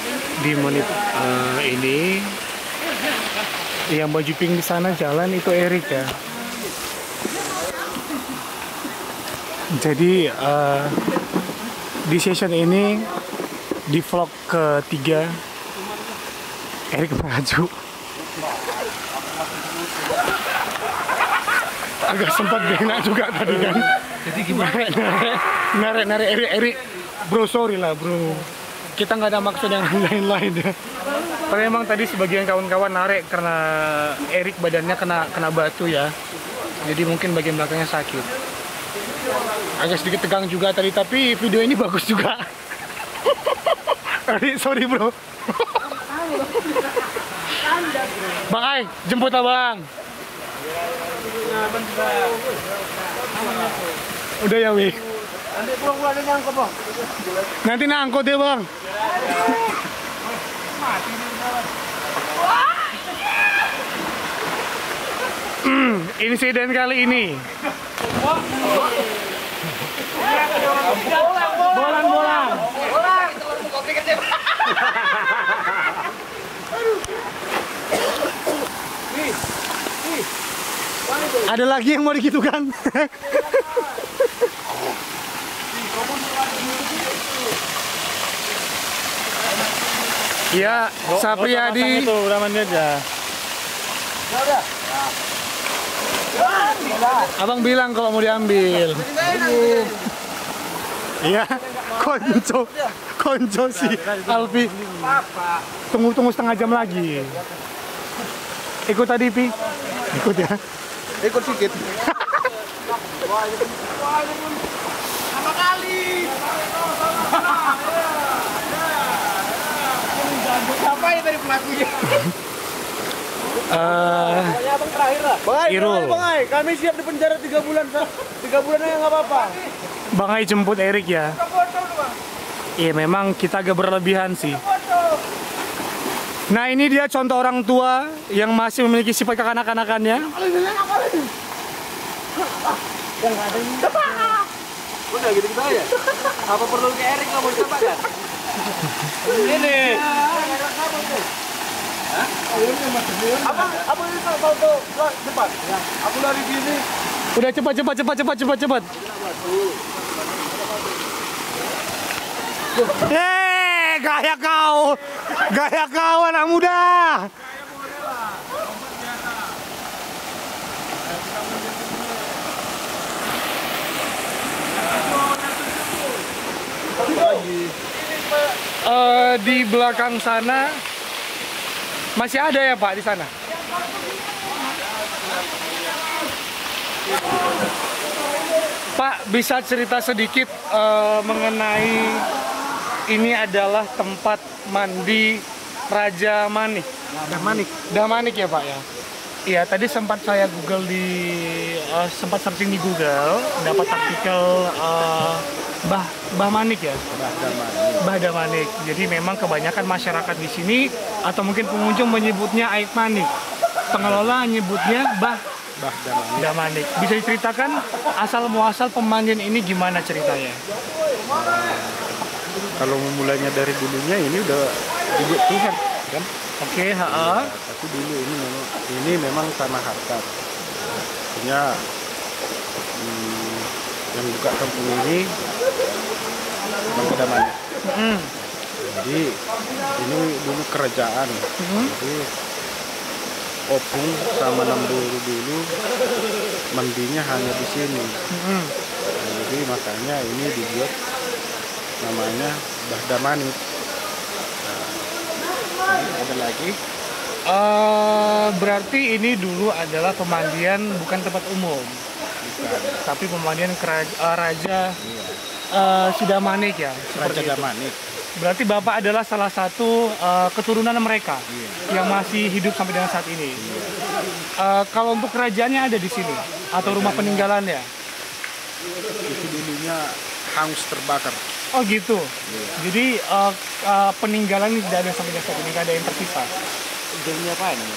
di menit ini yang baju pink di sana jalan itu Erik ya. Jadi di session ini di vlog ketiga Erik maju. Agak sempat enak juga tadi kan. Jadi gimana? Narik Erik. Bro, sorry lah bro. Kita nggak ada maksud yang lain-lain ya. Tapi emang tadi sebagian kawan-kawan narik karena Erik badannya kena batu ya. Jadi mungkin bagian belakangnya sakit. Agak sedikit tegang juga tadi, tapi video ini bagus juga. Sorry bro. Bang Ai, jemput lah bang. Udah ya Wi. Nanti pulang ada nyangkut bang. Nanti nangkut ya bang. Insiden kali ini. Bolang. Ada lagi yang mau digitukan? Iya, Sapriyadi. Itu udamannya aja. Abang bilang kalau mau diambil. Iya, konco si Alfi. Tunggu setengah jam lagi. Ikut tadi Pi. Ikut ya. Ikut sedikit. Sama kali. Siapa ya dari pelakunya? Abang terakhir lah. Irul. Bang Ai, kami siap di penjara 3 bulan. 3 bulan aja nggak apa-apa. Bang Ai jemput Erik ya. Iya memang kita agak berlebihan sih. Nah ini dia contoh orang tua yang masih memiliki sifat kekanak-kanakannya. Udah gitu kita ya. Apa perlu ke Erik nggak mau coba kan? Ini. Apa ini kalau cepat? Aku lari gini. Udah cepat. Gaya kau anak muda. Di belakang sana masih ada ya Pak di sana? Pak bisa cerita sedikit mengenai ini adalah tempat mandi Raja Manik. Damanik ya Pak ya? Iya tadi sempat saya Google sempat searching di Google dapat artikel Mbah Manik ya? Mbah Damanik. Jadi memang kebanyakan masyarakat di sini atau mungkin pengunjung menyebutnya Aik Manik. Pengelola menyebutnya Mbah Damanik. Bisa diceritakan asal muasal pemandian ini gimana ceritanya? Kalau memulainya dari dulunya ini udah dibuat Tuhan kan? Oke, Tapi dulu ini memang tanah harkat. Artinya yang buka kampung ini Bang Damanik. Jadi ini dulu kerajaan. Jadi Opung sama Namburu dulu mandinya hanya di sini. Jadi makanya ini dibuat namanya Mbah Damanik. ada lagi. Berarti ini dulu adalah pemandian bukan tempat umum, tapi pemandian Raja Sidamanik ya. Raja Damanik. Berarti Bapak adalah salah satu keturunan mereka yang masih hidup sampai dengan saat ini. Kalau untuk kerajaannya ada di sini atau rumah peninggalannya? Itu dulunya hangus terbakar. Oh gitu. Jadi peninggalan ini tidak ada sampai dengan saat ini, tidak ada yang tersisa. Jadinya apa ini?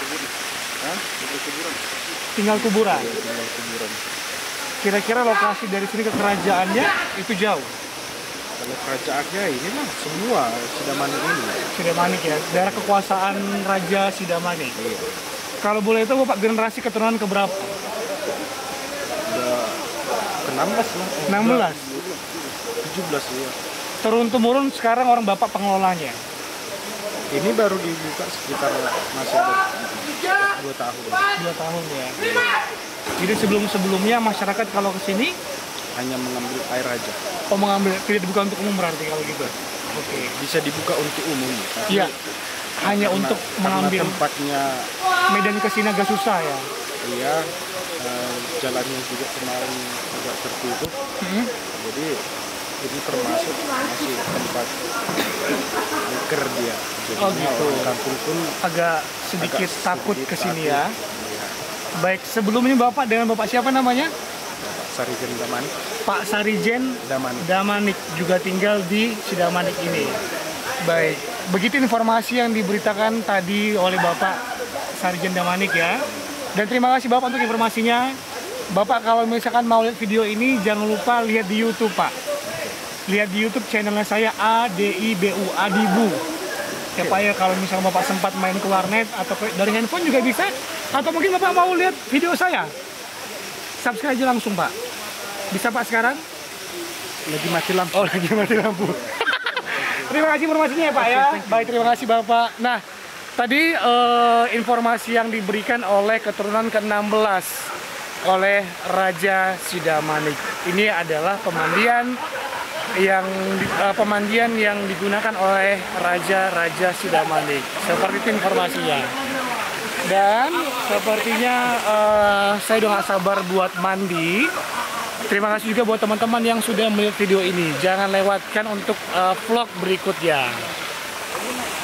Tinggal kuburan. Tinggal kuburan. Kira-kira lokasi dari sini ke kerajaannya itu jauh? kerajaannya ini lah semua Sidamanik ini. Sidamanik ya, daerah kekuasaan Raja Sidamanik. Iya. Kalau boleh itu Bapak generasi keturunan keberapa? Udah ke-16 lah. 16. 17 ya. Turun-temurun sekarang orang Bapak pengelolanya. Ini baru dibuka sekitar masih ada 2 tahun. 2 tahun ya. Jadi sebelum-sebelumnya masyarakat kalau ke sini Hanya mengambil air aja. mengambil, tidak dibuka untuk umum berarti kalau gitu. Oke. Bisa dibuka untuk umum. Tapi Iya. Hanya untuk karena mengambil. tempatnya Medan ke sini agak susah ya. iya, jalannya juga kemarin agak tertutup. Jadi ini termasuk masih tempat angker dia. Jadi Oh, gitu. orang kampung pun Agak sedikit takut ke sini ya. Iya. Baik, sebelumnya Bapak dengan Bapak siapa namanya? Sarijen Damanik. Pak Sarijen Damanik. Damanik juga tinggal di Sidamanik ini. Baik, begitu informasi yang diberitakan tadi oleh Bapak Sarijen Damanik ya. Dan terima kasih Bapak untuk informasinya. Bapak kalau misalkan mau lihat video ini jangan lupa lihat di YouTube Pak. Lihat di YouTube channelnya saya ADIBU Adibu. Ya Pak ya, kalau misalnya Bapak sempat main ke warnet atau dari handphone juga bisa. Atau mungkin Bapak mau lihat video saya, subscribe aja langsung Pak. Bisa Pak sekarang? Lagi mati lampu. Oh lagi mati lampu. Terima kasih informasinya ya Pak ya. Baik, terima kasih Bapak. Nah, tadi informasi yang diberikan oleh keturunan ke-16 oleh Raja Sidamanik. Ini adalah pemandian yang digunakan oleh Raja Sidamanik. Seperti itu informasinya. Dan sepertinya saya udah gak sabar buat mandi. Terima kasih juga buat teman-teman yang sudah melihat video ini. Jangan lewatkan untuk vlog berikutnya.